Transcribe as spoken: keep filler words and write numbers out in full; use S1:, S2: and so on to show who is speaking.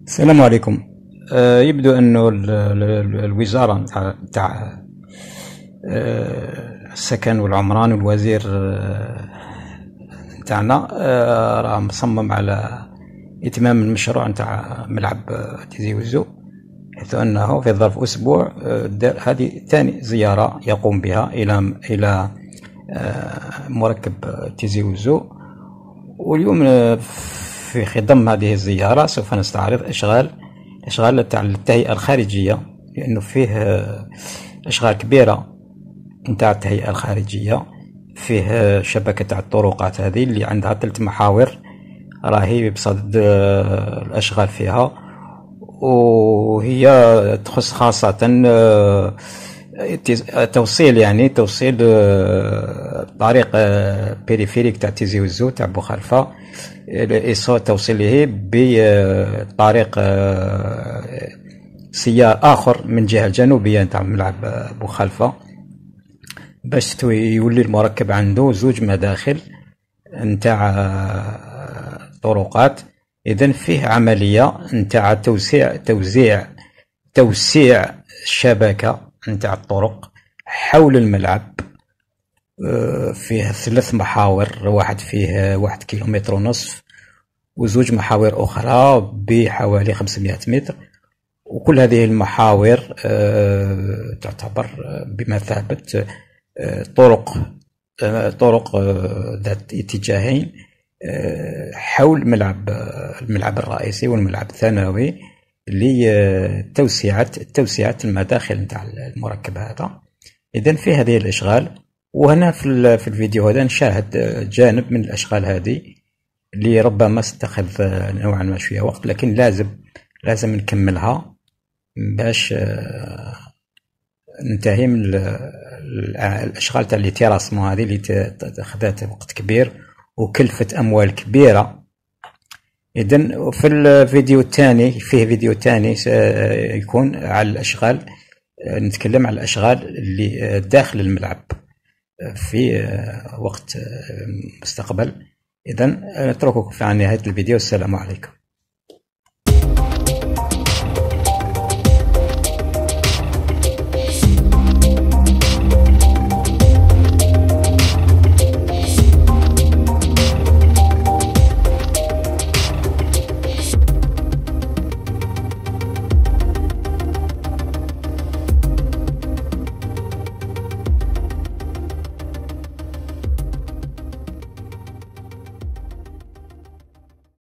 S1: السلام عليكم. آه، يبدو أنه ال- ال- الوزارة نتاع نتاع، آه، السكن والعمران والوزير آه، نتاعنا آه، راه مصمم على إتمام المشروع نتاع ملعب آه، تيزي وزو، حيث أنه في ظرف أسبوع آه، دار- هذه ثاني زيارة يقوم بها إلى إلى آه، مركب آه، تيزي وزو. واليوم آه، في خضم هذه الزيارة سوف نستعرض إشغال إشغال تاع التهيئة الخارجية، لأنه فيه آه، أشغال كبيرة نتاع التهيئة الخارجية. فيه آه، شبكة تاع الطرقات هذه اللي عندها ثلاث محاور، راهي بصدد آه، الأشغال فيها، وهي تخص خاصة آه، توصيل يعني توصيل آه، طريق آه، بيريفيريك تاع تيزي وزو تاع بوخلفة، إيصال توصيله بطريق آه، سيار آخر من الجهة الجنوبية نتاع ملعب آه، بوخلفة، باش تو- يولي المركب عنده زوج مداخل نتاع آه، طرقات. إذن فيه عملية نتاع توسيع توزيع توسيع الشبكة نتاع الطرق حول الملعب. آه، فيه ثلاث محاور، واحد فيه واحد كيلومتر ونصف، وزوج محاور أخرى بحوالي خمسمائة متر. وكل هذه المحاور آه، تعتبر بمثابة آه، طرق آه، طرق آه، ذات اتجاهين آه، حول ملعب آه، الملعب الرئيسي والملعب الثانوي لتوسعة توسعة المداخل نتاع المركب هذا. إذن في هذه الإشغال، وهنا في ال- في الفيديو هذا نشاهد آه، جانب من الأشغال هذه اللي ربما ستأخذ آه، نوعا ما شوية وقت، لكن لازم لازم نكملها باش آه، ننتهي من ال- ال- الأشغال تاع لي تيراسمون هذه اللي ت- أخذت وقت كبير وكلفت أموال كبيرة. إذن في الفيديو الثاني فيه فيديو ثاني سيكون على الأشغال، آه، نتكلم على الأشغال اللي آه، داخل الملعب آه، في آه، وقت آه، مستقبل. إذن نترككم في نهاية الفيديو. السلام عليكم.